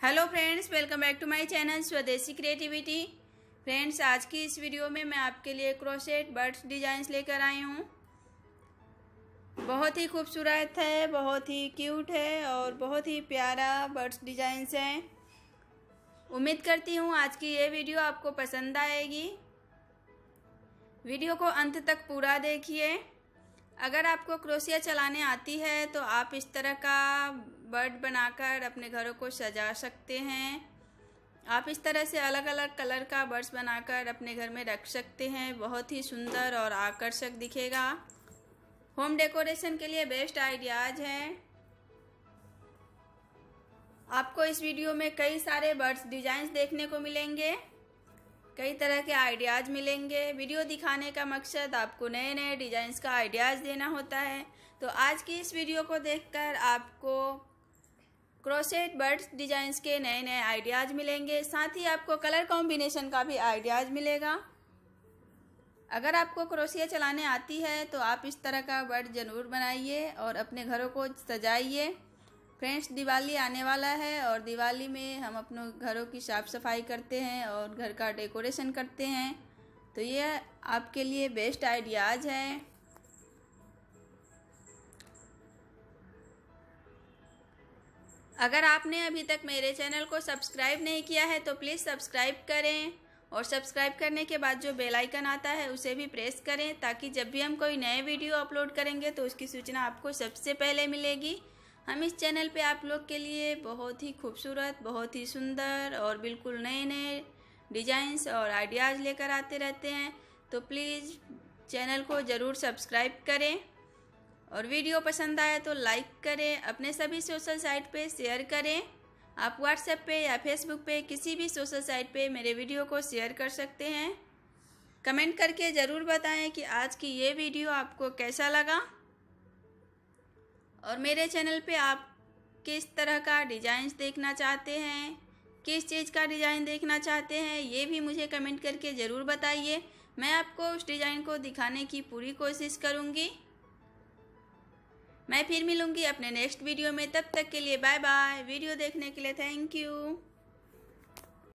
Hello friends, welcome back to my channel Swadeshi creativity. Friends, आज की इस वीडियो में मैं आपके लिए क्रोशेट बर्ड्स डिजाइन्स लेकर आई हूँ। बहुत ही खूबसूरत है, बहुत ही क्यूट है और बहुत ही प्यारा बर्ड्स डिजाइन्स हैं। उम्मीद करती हूँ आज की ये वीडियो आपको पसंद आएगी। वीडियो को अंत तक पूरा देखिए। अगर आपको क्रोशिया चलाने आती है तो आप इस तरह का बर्ड बनाकर अपने घरों को सजा सकते हैं। आप इस तरह से अलग अलग कलर का बर्ड्स बनाकर अपने घर में रख सकते हैं। बहुत ही सुंदर और आकर्षक दिखेगा। होम डेकोरेशन के लिए बेस्ट आइडियाज हैं। आपको इस वीडियो में कई सारे बर्ड्स डिजाइन्स देखने को मिलेंगे, कई तरह के आइडियाज़ मिलेंगे। वीडियो दिखाने का मकसद आपको नए नए डिजाइन्स का आइडियाज़ देना होता है। तो आज की इस वीडियो को देखकर आपको क्रोशेट बर्ड्स डिजाइन्स के नए नए आइडियाज़ मिलेंगे, साथ ही आपको कलर कॉम्बिनेशन का भी आइडियाज़ मिलेगा। अगर आपको क्रोशिया चलाने आती है तो आप इस तरह का बर्ड ज़रूर बनाइए और अपने घरों को सजाइए। फ्रेंड्स, दिवाली आने वाला है और दिवाली में हम अपने घरों की साफ़ सफाई करते हैं और घर का डेकोरेशन करते हैं, तो ये आपके लिए बेस्ट आइडियाज़ हैं। अगर आपने अभी तक मेरे चैनल को सब्सक्राइब नहीं किया है तो प्लीज़ सब्सक्राइब करें और सब्सक्राइब करने के बाद जो बेल आइकन आता है उसे भी प्रेस करें, ताकि जब भी हम कोई नए वीडियो अपलोड करेंगे तो उसकी सूचना आपको सबसे पहले मिलेगी। हम इस चैनल पे आप लोग के लिए बहुत ही खूबसूरत, बहुत ही सुंदर और बिल्कुल नए नए डिजाइन्स और आइडियाज़ लेकर आते रहते हैं। तो प्लीज़ चैनल को ज़रूर सब्सक्राइब करें और वीडियो पसंद आए तो लाइक करें। अपने सभी सोशल साइट पे शेयर करें। आप व्हाट्सएप पे या फेसबुक पे किसी भी सोशल साइट पे मेरे वीडियो को शेयर कर सकते हैं। कमेंट करके ज़रूर बताएं कि आज की ये वीडियो आपको कैसा लगा और मेरे चैनल पे आप किस तरह का डिज़ाइंस देखना चाहते हैं, किस चीज़ का डिज़ाइन देखना चाहते हैं, ये भी मुझे कमेंट करके ज़रूर बताइए। मैं आपको उस डिज़ाइन को दिखाने की पूरी कोशिश करूँगी। मैं फिर मिलूँगी अपने नेक्स्ट वीडियो में। तब तक के लिए बाय बाय। वीडियो देखने के लिए थैंक यू।